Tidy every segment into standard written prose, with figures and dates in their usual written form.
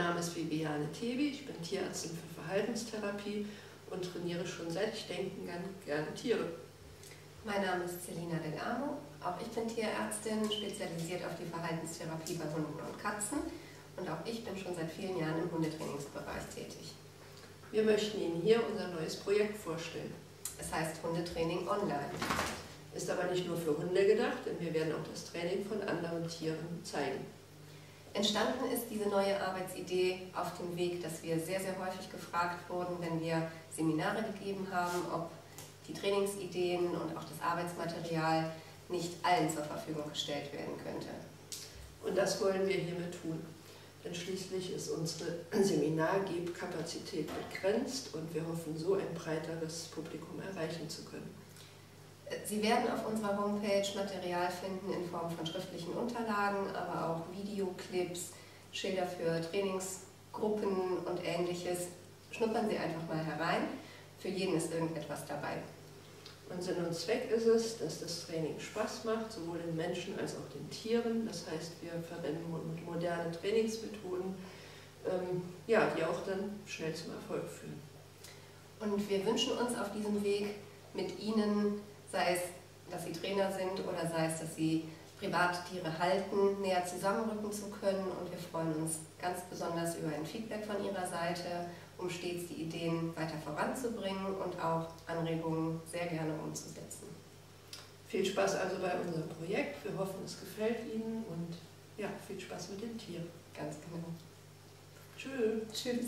Name ist Viviane Tebi, ich bin Tierärztin für Verhaltenstherapie und trainiere schon seit ich denken kann gerne Tiere. Mein Name ist Celina Del Amo, auch ich bin Tierärztin, spezialisiert auf die Verhaltenstherapie bei Hunden und Katzen und auch ich bin schon seit vielen Jahren im Hundetrainingsbereich tätig. Wir möchten Ihnen hier unser neues Projekt vorstellen. Es heißt Hundetraining online. Ist aber nicht nur für Hunde gedacht, denn wir werden auch das Training von anderen Tieren zeigen. Entstanden ist diese neue Arbeitsidee auf dem Weg, dass wir sehr, sehr häufig gefragt wurden, wenn wir Seminare gegeben haben, ob die Trainingsideen und auch das Arbeitsmaterial nicht allen zur Verfügung gestellt werden könnte. Und das wollen wir hiermit tun. Denn schließlich ist unsere Seminargebkapazität begrenzt und wir hoffen, so ein breiteres Publikum erreichen zu können. Sie werden auf unserer Homepage Material finden in Form von schriftlichen Unterlagen, aber auch Videoclips, Schilder für Trainingsgruppen und Ähnliches. Schnuppern Sie einfach mal herein, für jeden ist irgendetwas dabei. Und Sinn und Zweck ist es, dass das Training Spaß macht, sowohl den Menschen als auch den Tieren. Das heißt, wir verwenden moderne Trainingsmethoden, die auch dann schnell zum Erfolg führen. Und wir wünschen uns auf diesem Weg mit Ihnen, sei es, dass Sie Trainer sind oder sei es, dass Sie Privattiere halten, näher zusammenrücken zu können. Und wir freuen uns ganz besonders über ein Feedback von Ihrer Seite, um stets die Ideen weiter voranzubringen und auch Anregungen sehr gerne umzusetzen. Viel Spaß also bei unserem Projekt. Wir hoffen, es gefällt Ihnen und ja, viel Spaß mit den Tieren. Ganz genau. Tschüss. Tschüss.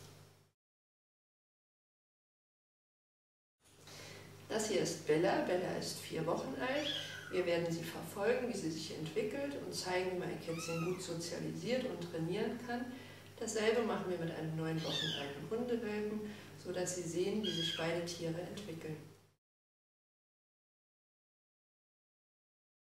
Das hier ist Bella. Bella ist 4 Wochen alt. Wir werden sie verfolgen, wie sie sich entwickelt und zeigen, wie man ein Kätzchen gut sozialisiert und trainieren kann. Dasselbe machen wir mit einem 9 Wochen alten Hundewelpen, sodass Sie sehen, wie sich beide Tiere entwickeln.